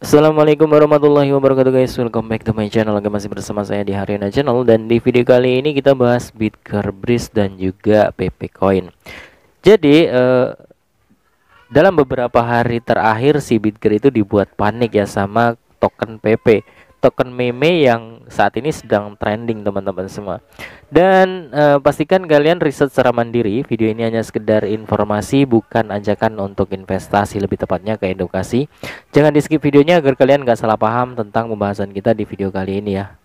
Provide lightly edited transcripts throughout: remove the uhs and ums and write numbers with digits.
Assalamualaikum warahmatullahi wabarakatuh guys. Welcome back to my channel. Lagi masih bersama saya di Haryana Channel. Dan di video kali ini kita bahas Bitcar Breeze dan juga PP Coin. Jadi dalam beberapa hari terakhir si Bitcar itu dibuat panik ya sama token PP, token meme yang saat ini sedang trending teman-teman semua. Dan pastikan kalian riset secara mandiri. Video ini hanya sekedar informasi, bukan ajakan untuk investasi, lebih tepatnya ke edukasi. Jangan di skip videonya agar kalian gak salah paham tentang pembahasan kita di video kali ini ya.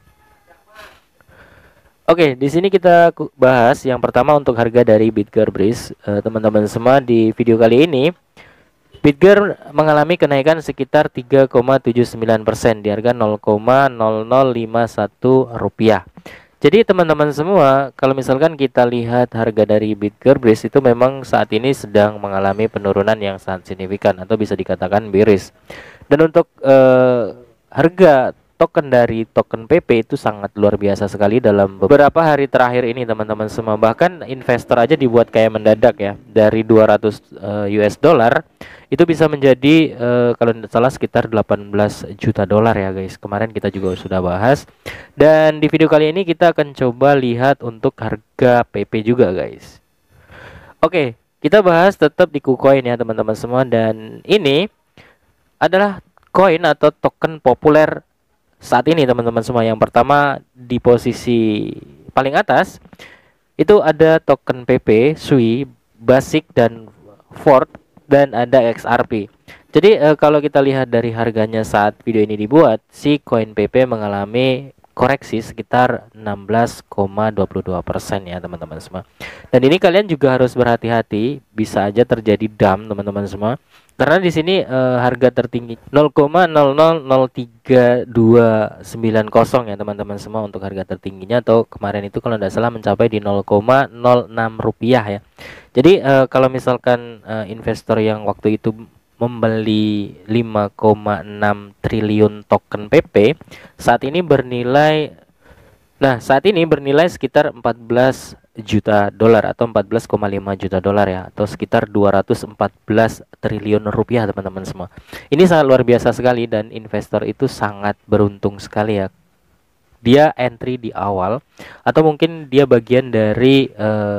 Oke, di sini kita bahas yang pertama untuk harga dari Bitcar Breeze. Teman-teman semua, di video kali ini Bitcar mengalami kenaikan sekitar 3,79% di harga 0,0051 rupiah. Jadi teman-teman semua, kalau misalkan kita lihat harga dari Bitcar Breeze itu memang saat ini sedang mengalami penurunan yang sangat signifikan atau bisa dikatakan bearish. Dan untuk harga token dari token PP itu sangat luar biasa sekali dalam beberapa hari terakhir ini teman-teman semua. Bahkan investor aja dibuat kayak mendadak ya, dari 200 US dollar itu bisa menjadi kalau tidak salah sekitar 18 juta dolar ya guys. Kemarin kita juga sudah bahas. Dan di video kali ini kita akan coba lihat untuk harga PP juga guys. Oke, kita bahas tetap di KuCoin ya teman-teman semua. Dan ini adalah koin atau token populer saat ini teman-teman semua. Yang pertama di posisi paling atas itu ada token PP, SUI, Basic dan Ford, dan ada XRP. Jadi kalau kita lihat dari harganya saat video ini dibuat, si koin PP mengalami koreksi sekitar 16,22% ya teman-teman semua. Dan ini kalian juga harus berhati-hati, bisa aja terjadi dump teman-teman semua. Karena di sini harga tertinggi 0,003290 ya teman-teman semua untuk harga tertingginya, atau kemarin itu kalau tidak salah mencapai di 0,06 rupiah ya. Jadi kalau misalkan investor yang waktu itu membeli 5,6 triliun token PP saat ini bernilai sekitar 14 juta dolar atau 14,5 juta dolar ya, atau sekitar 214 triliun rupiah teman-teman semua. Ini sangat luar biasa sekali dan investor itu sangat beruntung sekali ya. Dia entry di awal atau mungkin dia bagian dari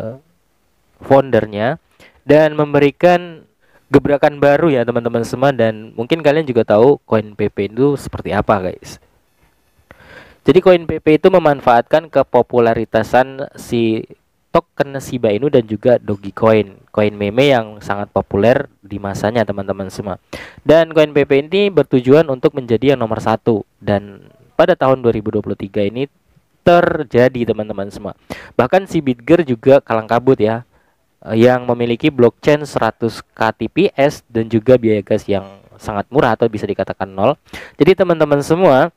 foundernya dan memberikan gebrakan baru ya teman-teman semua. Dan mungkin kalian juga tahu koin PP itu seperti apa guys. Jadi koin PP itu memanfaatkan kepopularitasan si token Shiba Inu dan juga Dogecoin, koin meme yang sangat populer di masanya teman-teman semua. Dan koin PP ini bertujuan untuk menjadi yang nomor satu, dan pada tahun 2023 ini terjadi teman-teman semua. Bahkan si Bitcar juga kalang kabut ya, yang memiliki blockchain 100 kTPS dan juga biaya gas yang sangat murah atau bisa dikatakan nol. Jadi teman-teman semua,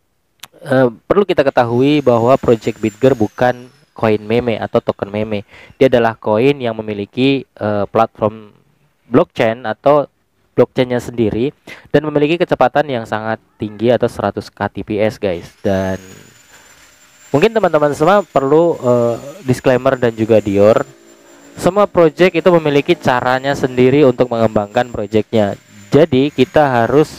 perlu kita ketahui bahwa Project Bitcar bukan koin meme atau token meme. Dia adalah koin yang memiliki platform blockchain atau blockchainnya sendiri dan memiliki kecepatan yang sangat tinggi atau 100 kTPS guys. Dan mungkin teman-teman semua perlu disclaimer dan juga dior, semua project itu memiliki caranya sendiri untuk mengembangkan projectnya. Jadi kita harus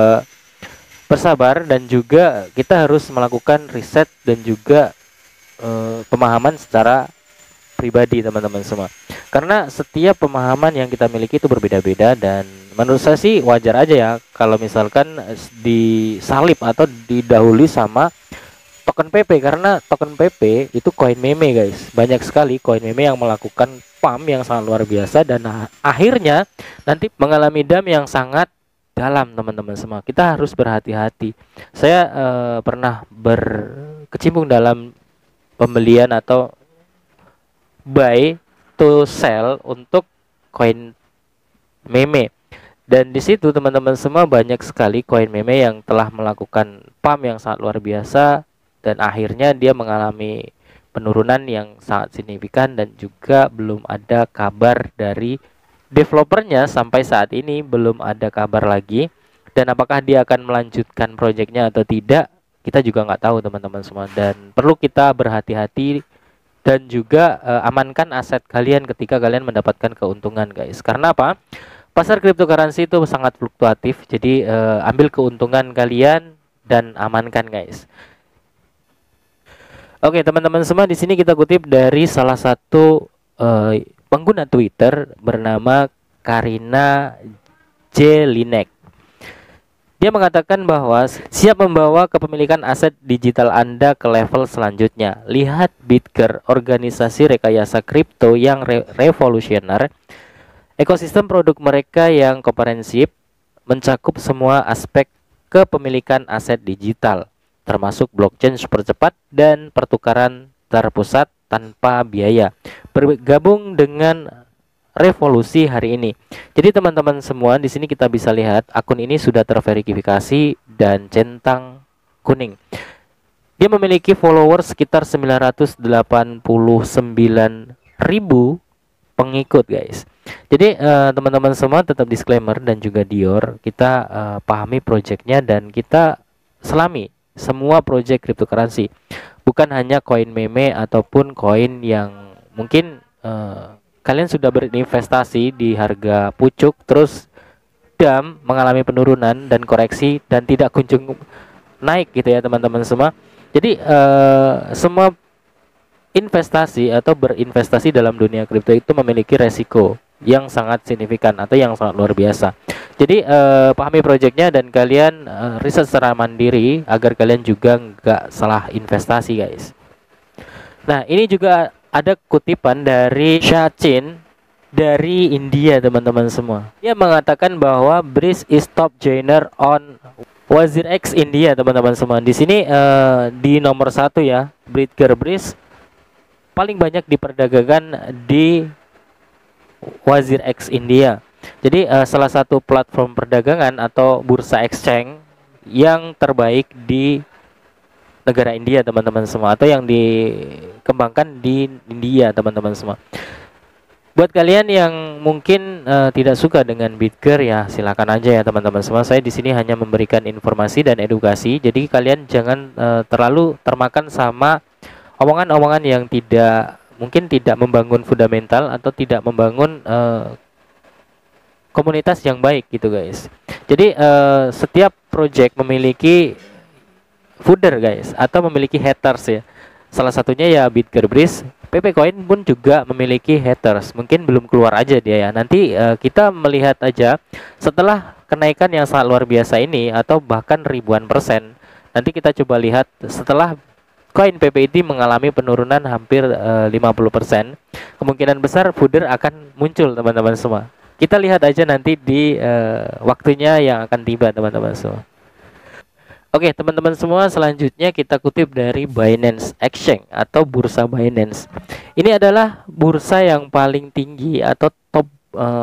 bersabar dan juga kita harus melakukan riset dan juga pemahaman secara pribadi teman-teman semua. Karena setiap pemahaman yang kita miliki itu berbeda-beda, dan menurut saya sih wajar aja ya kalau misalkan disalip atau didahului sama token PP, karena token PP itu koin meme guys. Banyak sekali koin meme yang melakukan pump yang sangat luar biasa dan akhirnya nanti mengalami dump yang sangat dalam teman-teman semua. Kita harus berhati-hati. Saya pernah berkecimpung dalam pembelian atau buy to sell untuk koin meme, dan di situ teman-teman semua banyak sekali koin meme yang telah melakukan pump yang sangat luar biasa dan akhirnya dia mengalami penurunan yang sangat signifikan, dan juga belum ada kabar dari developernya sampai saat ini. Belum ada kabar lagi, dan apakah dia akan melanjutkan proyeknya atau tidak kita juga nggak tahu teman-teman semua. Dan perlu kita berhati-hati dan juga amankan aset kalian ketika kalian mendapatkan keuntungan guys. Karena apa? Pasar cryptocurrency itu sangat fluktuatif, jadi ambil keuntungan kalian dan amankan guys. Oke teman-teman semua, di sini kita kutip dari salah satu pengguna Twitter bernama Karina Jelinek. Dia mengatakan bahwa siap membawa kepemilikan aset digital Anda ke level selanjutnya. Lihat Bitker, organisasi rekayasa kripto yang revolusioner. Ekosistem produk mereka yang komprehensif mencakup semua aspek kepemilikan aset digital, termasuk blockchain super cepat dan pertukaran terpusat tanpa biaya. Bergabung dengan revolusi hari ini. Jadi teman-teman semua, di sini kita bisa lihat akun ini sudah terverifikasi dan centang kuning. Dia memiliki followers sekitar 989.000 pengikut guys. Jadi teman-teman semua, tetap disclaimer dan juga Dior, kita pahami projectnya dan kita selami semua project cryptocurrency, bukan hanya koin meme ataupun koin yang mungkin kalian sudah berinvestasi di harga pucuk terus mengalami penurunan dan koreksi dan tidak kunjung naik gitu ya teman-teman semua. Jadi semua investasi atau berinvestasi dalam dunia kripto itu memiliki resiko yang sangat signifikan atau yang sangat luar biasa. Jadi pahami projectnya dan kalian riset secara mandiri agar kalian juga nggak salah investasi guys. Nah ini juga ada kutipan dari Sachin dari India teman-teman semua. Dia mengatakan bahwa Breeze is top joiner on WazirX India teman-teman semua. Di sini di nomor 1 ya, Bitker Breeze paling banyak diperdagangkan di WazirX India. Jadi salah satu platform perdagangan atau bursa exchange yang terbaik di negara India teman-teman semua, atau yang dikembangkan di India teman-teman semua. Buat kalian yang mungkin tidak suka dengan Bitker ya silakan aja ya teman-teman semua. Saya di sini hanya memberikan informasi dan edukasi. Jadi kalian jangan terlalu termakan sama omongan-omongan yang mungkin tidak membangun fundamental atau tidak membangun komunitas yang baik gitu guys. Jadi setiap project memiliki fooder guys, atau memiliki haters ya. Salah satunya ya Bitker Breeze. PP Coin pun juga memiliki haters. Mungkin belum keluar aja dia ya. Nanti kita melihat aja setelah kenaikan yang sangat luar biasa ini, atau bahkan ribuan persen. Nanti kita coba lihat setelah koin PPID mengalami penurunan hampir 50%, kemungkinan besar fooder akan muncul teman-teman semua. Kita lihat aja nanti di waktunya yang akan tiba teman-teman semua. Oke teman-teman semua, selanjutnya kita kutip dari Binance Exchange atau bursa Binance. Ini adalah bursa yang paling tinggi atau top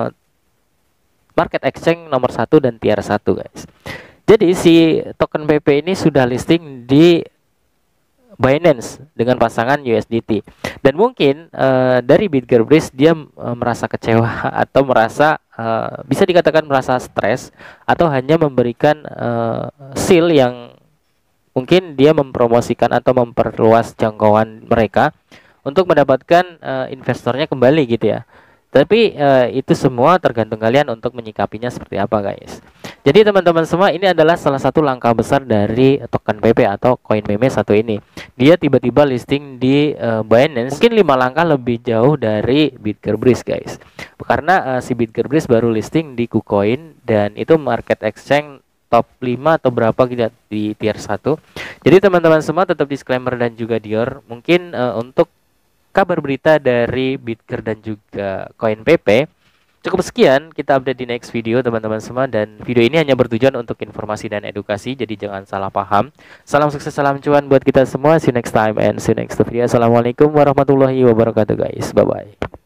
market exchange nomor 1 dan tier 1 guys. Jadi si token PP ini sudah listing di Binance dengan pasangan USDT. Dan mungkin dari Bitker Breeze dia merasa kecewa atau merasa bisa dikatakan merasa stres, atau hanya memberikan seal yang mungkin dia mempromosikan atau memperluas jangkauan mereka untuk mendapatkan investornya kembali gitu ya. Tapi itu semua tergantung kalian untuk menyikapinya seperti apa guys. Jadi teman-teman semua, ini adalah salah satu langkah besar dari token PP atau koin meme satu ini. Dia tiba-tiba listing di Binance, mungkin 5 langkah lebih jauh dari Bitker Breeze guys. Karena si Bitker Breeze baru listing di KuCoin dan itu market exchange top 5 atau berapa gitu di tier 1. Jadi teman-teman semua, tetap disclaimer dan juga Dior. Mungkin untuk kabar berita dari Bitker dan juga koin PP cukup sekian. Kita update di next video teman-teman semua, dan video ini hanya bertujuan untuk informasi dan edukasi, jadi jangan salah paham. Salam sukses, salam cuan buat kita semua. See you next time and see you next video. Assalamualaikum warahmatullahi wabarakatuh guys. Bye bye.